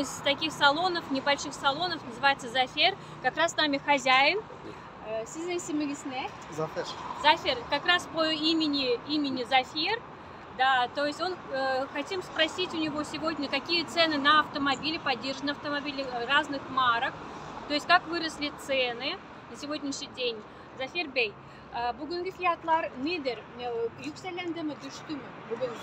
из таких салонов, небольших салонов, называется Zafer. Как раз с нами хозяин. Sizin isminiz ne? Zafer. Zafer, как раз по имени Zafer. Да, то есть хотим спросить у него сегодня, какие цены на автомобили, поддержанные автомобили разных марок. То есть как выросли цены на сегодняшний день. Zafer Bey, bugünkü fiyatlar nedir? Yükselendi mi, düştü mü?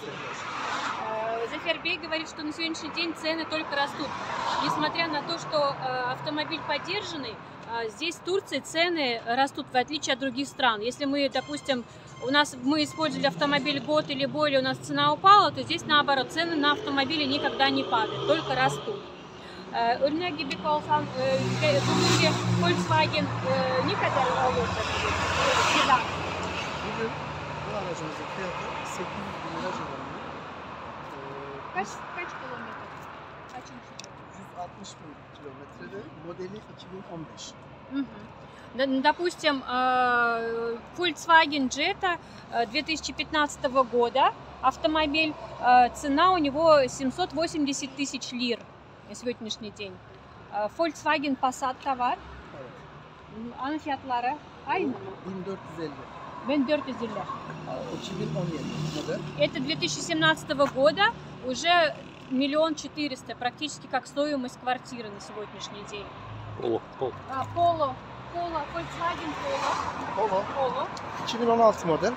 Zafer Bey говорит, что на сегодняшний день цены только растут. Несмотря на то, что автомобиль поддержанный, здесь в Турции цены растут, в отличие от других стран. Если мы, допустим, мы использовали автомобиль год или более, у нас цена упала, то здесь наоборот, цены на автомобили никогда не падают, только растут. Örnek gibi olsan, bugünkü Volkswagen ne kadar alıyordu? Sedan. Bugün bu aracımızın fiyatı 800 bin lira civarında. Kaç kilometre? Kaçıncı? 160 bin kilometrede, modeli 2015. Допустим, Volkswagen Jetta 2015 года автомобиль, цена у него 780 тысяч лир на сегодняшний день. Volkswagen Passat'ta var. Evet. Onun fiyatları aynı mı? 1450. 1450. 2017 model. Это 2017 года, уже 1 400 000, практически как стоимость квартиры на сегодняшний день. Polo, Volkswagen Polo. 2016 model.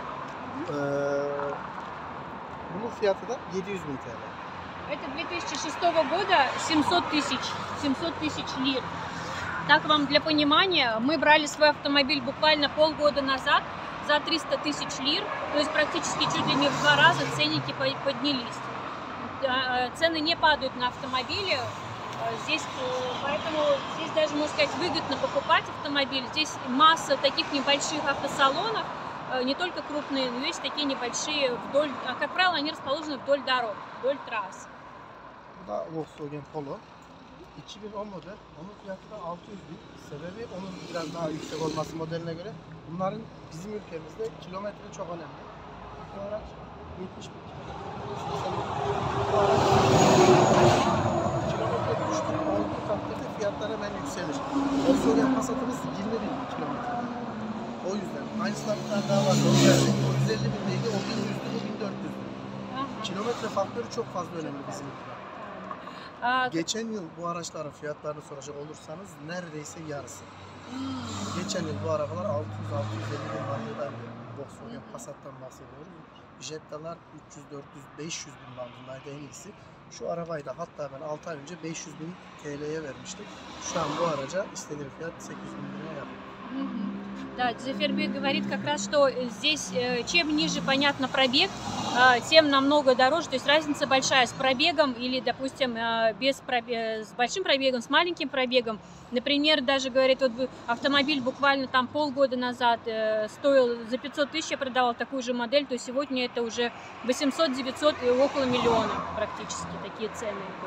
Bunun fiyatı da 700 bin TL. Это 2006 года 700 тысяч лир. Так вам для понимания, мы брали свой автомобиль буквально полгода назад за 300 тысяч лир, то есть практически чуть ли не в 2 раза ценники поднялись. Цены не падают на автомобили, поэтому здесь даже, можно сказать, выгодно покупать автомобиль. Здесь масса таких небольших автосалонов, не только крупные, но есть такие небольшие вдоль, как правило, они расположены вдоль дорог, вдоль трасс. Bu da Volkswagen Polo. 2010 model. Onun fiyatı da 600 bin. Sebebi onun biraz daha yüksek olması modeline göre. Bunların bizim ülkemizde kilometre çok önemli. Bu araç 70 bin kilometre. Bu araç kilometre düştü. Olduğu takdirde fiyatlar hemen yükselir. Volkswagen Passat'ımız 20 bin kilometre. O yüzden. Aynısından bir tane daha var. O 150 bindeydi. O 1100'dü. Bu 1400'dü. Kilometre faktörü çok fazla önemli bizim ülkede. Geçen yıl bu araçların fiyatlarını soracak olursanız neredeyse yarısı. Geçen yıl bu arabalar 600-650 bin bandındaydı. Volkswagen Passat'tan bahsediyoruz. Jetta'lar 300-400-500 bin bandındaydı en iyisi. Şu arabayı da hatta ben 6 ay önce 500 bin TL'ye vermiştim. Şu an bu araca istediğim fiyat 800 bin liraya yapıyor. Да, Zafer Bey говорит как раз, что здесь чем ниже, понятно, пробег, тем намного дороже, то есть разница большая с пробегом или, допустим, с большим пробегом, с маленьким пробегом. Например, даже, говорит, вот автомобиль буквально там полгода назад стоил за 500 тысяч, я продавал такую же модель, то сегодня это уже 800-900 и около миллиона практически такие цены идут.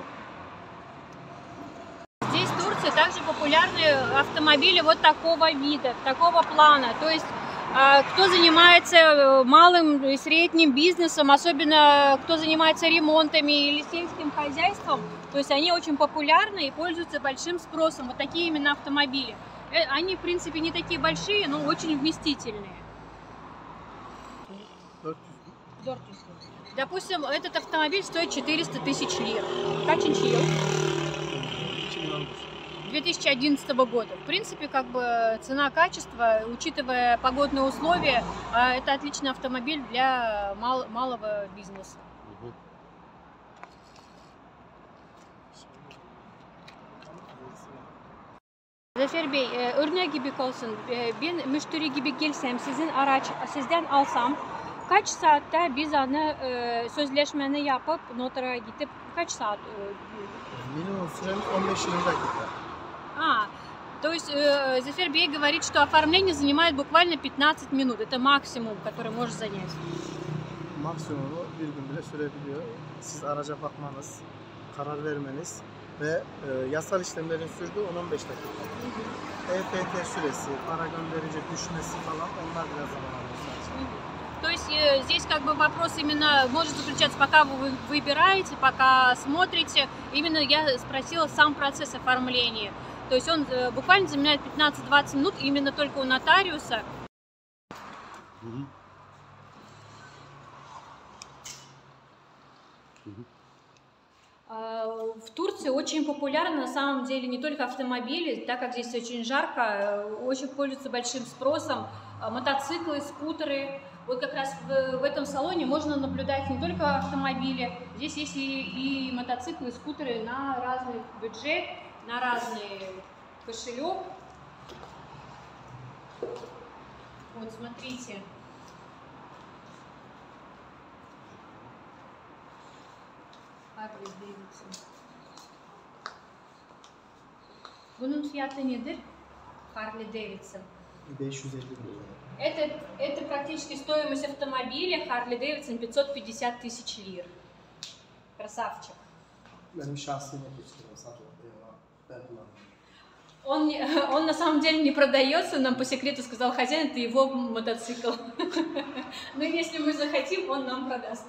Здесь в Турции также популярны автомобили вот такого вида, такого плана. То есть, кто занимается малым и средним бизнесом, особенно кто занимается ремонтами или сельским хозяйством, то есть они очень популярны и пользуются большим спросом. Вот такие именно автомобили. Они, в принципе, не такие большие, но очень вместительные. 400. Допустим, этот автомобиль стоит 400 тысяч лир. Качинчи йыл? 2011 года. В принципе, как бы цена-качество, учитывая погодные условия, это отличный автомобиль для малого бизнеса. Zafer Bey, örnek gibi olsun. Ben müşteri gibi gelsem, sizden alsam, kaç saatte biz sözleşmeni yapıp notara gidip kaç saat? Minimum süremiz 15-20 dakika. То есть Zafer Bey говорит, что оформление занимает буквально 15 минут. Это максимум, который может занять. Maksimumu bir gün bile sürebiliyor. Siz araca bakmanız, karar vermeniz ve yasal işlemlerin sürdüğü 10-15 dakika. EFT süresi, para gönderince düşmesi falan onlar biraz zaman alıyor sadece. То есть здесь как бы вопрос именно может заключаться, пока вы выбираете, пока смотрите. Именно я спросила сам процесс оформления. То есть он буквально занимает 15-20 минут именно только у нотариуса. В Турции очень популярны на самом деле не только автомобили, так как здесь очень жарко, очень пользуются большим спросом мотоциклы, скутеры. Вот как раз в этом салоне можно наблюдать не только автомобили, здесь есть и мотоциклы, и скутеры на разный бюджет, на разный кошелек. Вот смотрите. Harley Davidson. Bunun fiyatı nedir? Harley Davidson. 550 lira. Это практически стоимость автомобиля Harley Davidson 550 тысяч лир. Красавчик. Benim şahsi motosikletim satılıyor. Ben kullanıyorum. Он на самом деле не продается, нам по секрету сказал хозяин, это его мотоцикл. Но если мы захотим, он нам продаст.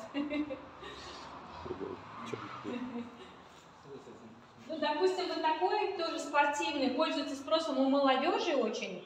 Ну, допустим, вот такой, тоже спортивный, пользуется спросом у молодежи очень.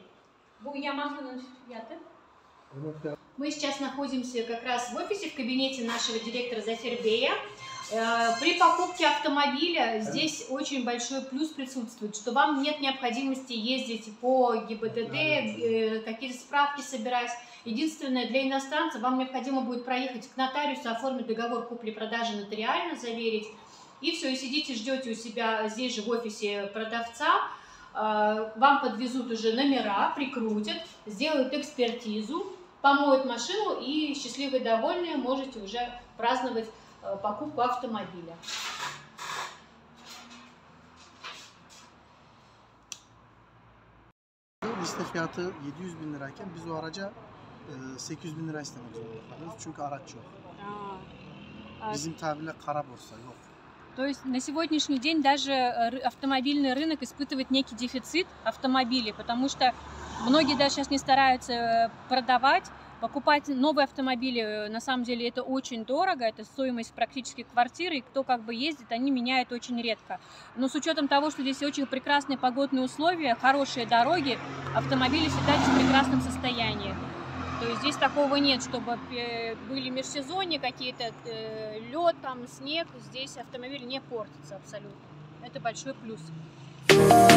Мы сейчас находимся как раз в офисе, в кабинете нашего директора Зафербея. При покупке автомобиля здесь очень большой плюс присутствует, что вам нет необходимости ездить по ГИБДД, какие-то справки собирать. Единственное, для иностранцев вам необходимо будет проехать к нотариусу, оформить договор купли-продажи нотариально, заверить. И все, и сидите, ждете у себя здесь же в офисе продавца. Вам подвезут уже номера, прикрутят, сделают экспертизу, помоют машину, и счастливые, довольные можете уже праздновать покупку автомобиля. Liste fiyatı 700 bin lirayken biz o araca 800 bin lira istemek zorunda kalıyoruz. Çünkü araç yok. Bizim tabirle kara borsa yok. То есть на сегодняшний день даже автомобильный рынок испытывает некий дефицит автомобилей, потому что многие даже сейчас не стараются продавать, покупать новые автомобили. На самом деле это очень дорого, это стоимость практически квартиры, и кто как бы ездит, они меняют очень редко. Но с учетом того, что здесь очень прекрасные погодные условия, хорошие дороги, автомобили всегда здесь в прекрасном состоянии. То есть здесь такого нет, чтобы были межсезонье какие-то, лед, там, снег. Здесь автомобиль не портится абсолютно. Это большой плюс.